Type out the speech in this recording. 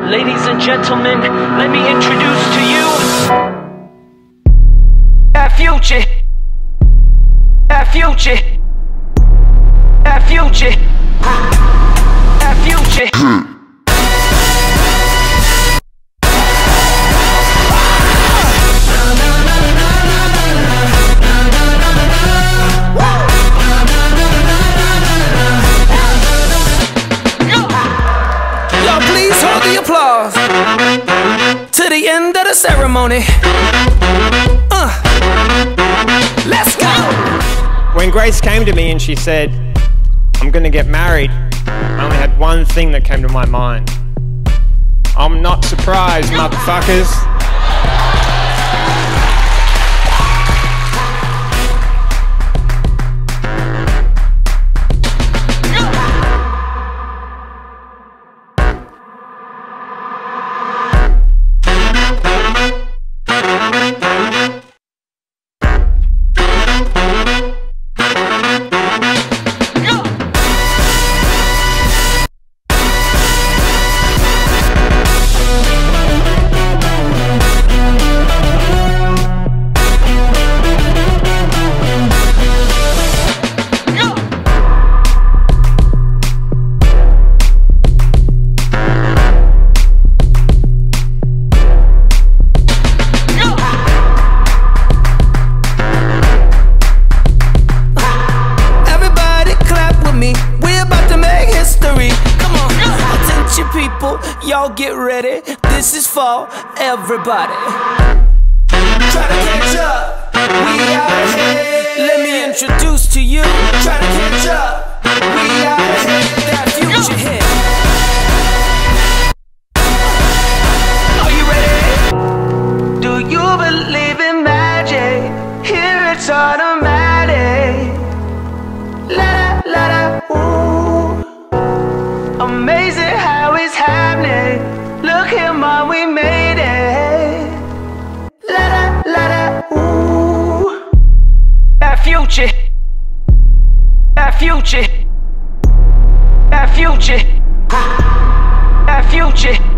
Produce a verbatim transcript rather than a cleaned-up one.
Ladies and gentlemen, let me introduce to you that future, that future, that future, that future. Applause to the end of the ceremony. Uh, let's go. When Grace came to me and she said, I'm gonna get married, I only had one thing that came to my mind. I'm not surprised, motherfuckers. Y'all get ready, this is for everybody. Try to catch up, we out ahead. Let me introduce to you. Try to catch up, we out ahead. That future hit. Are you ready? Do you believe in magic? Here it's automatic. La da, la da, ooh. Amazing how it's happening. Look here, mom, we made it. La da, la da, ooh. That future, that future, that future, that future.